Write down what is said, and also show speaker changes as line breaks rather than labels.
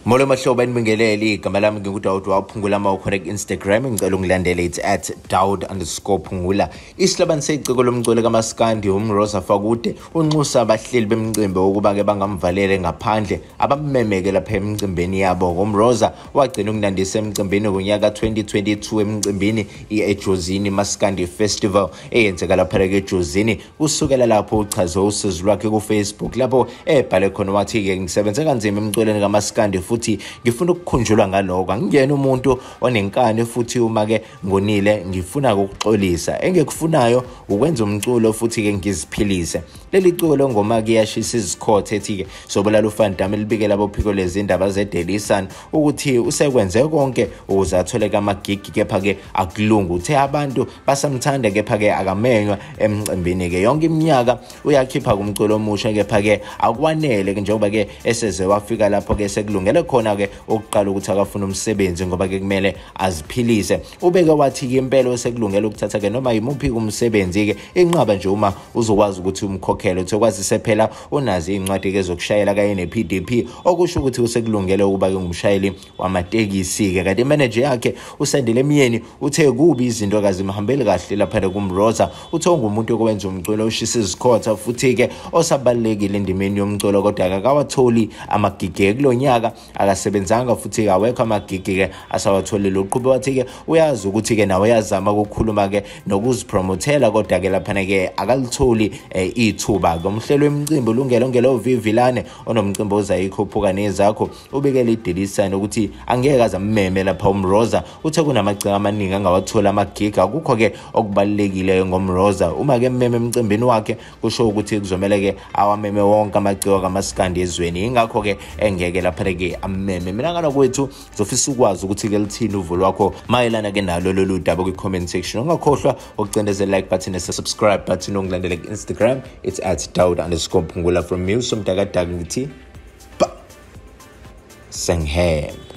Molo mahlobo enibingeleli igama lami nginguDawud waphungula amawukhona ku-Instagram ngicela ungilandele it's @Dawud_phungula. Isihlabani seciko lomculo kaMaskandi kaMroza Fakude unxusa abahleli bemicimbi ukuba ke bangamvalele ngaphandle abamemeke lapha emicimbini yabo. kaMroza wagcina ukunandisa emicimbini ngonyaka 2022 emicimbini eJozini Maskandi Festival eyenzeka lapha eJozini. Usukela lapho uchaze usizo lwakhe ku-Facebook lapho ebhale khona wathi ke ngisebenze kanzima emculweni kaMaskandi futhi ngifuna ukukhunjulwa ngaloko. Angiyena umuntu onenkani futhi uma ke ngonile ngifuna ukuxolisa. Engekufunayo ukwenza umculo futhi ke ngiziphilise. Leli culo ngoma ke yashisa izikhothe ethi ke sobulala uFandame libikela abophiko lezindaba zeDaily Sun ukuthi usekwenze konke ukuze athole kamagigi kepha ke akulunga. Uthe abantu basamthanda kepha ke akamenywa emcimbini ke yonke iminyaka uyakhipha kumculo omusha kepha ke akwanele ke njengoba ke eseze wafika lapho ke sekulungele khona ke ukuqala ukuthi akafuna umsebenzi ngoba ke kumele aziphilise. Ubeke wathi ke impela osekulungela ukuthatha ke noma yimuphi umsebenzi ke inqaba nje uma uzokwazi ukuthi umkhokhele uthokwazise phela unazi incwadi ke zokushayela kanye nePDP okusho ukuthi usekulungele ukuba ke ngumshayeli wamatekisi ke. Kanti manager yakhe uSandile Myeni uthe kubi izinto akazimhambeli kahle lapha kaMroza. Uthe ngumuntu okwenza umculo ushisa izikhotha futhi ke osabalekile endimeni yomculo kodwa akawatholi amagigi kulonyaka akasebenzanga futhi awekho amagigi ke asawatholile. Uqhube wathi ke uyazi ukuthi ke nawe yazama ukukhuluma ke nokuzipromothela kodwa ke lapha ke akalitholi ithuba. Ngomhlelo wemicimbi ulungele uvivilane onomcimbi ozayikhuphuka nezakho ubekele iDaily Sun ukuthi angeke azammeme lapha kaMroza. Uthe kunamagcika amaningi angawathola amagigi akukho ke okubalekile ngoMroza uma ke mmeme emcimbini wakhe kusho ukuthi kuzomela ke awameme wonke amagcika kaMaskandi ezweni. Ingakho ke engeke lapha ke ammeme. Mina ngalo kwethu zofisa ukwazi ukuthi ke lithini uvo lwakho mayelana ke nalo lolu daba ku-comment section. Ungakhohlwa ukucindezela like button subscribe button ungilandele ku-Instagram it's @Dawud_phungula from me somdakadaga ngithi ba sengihamba.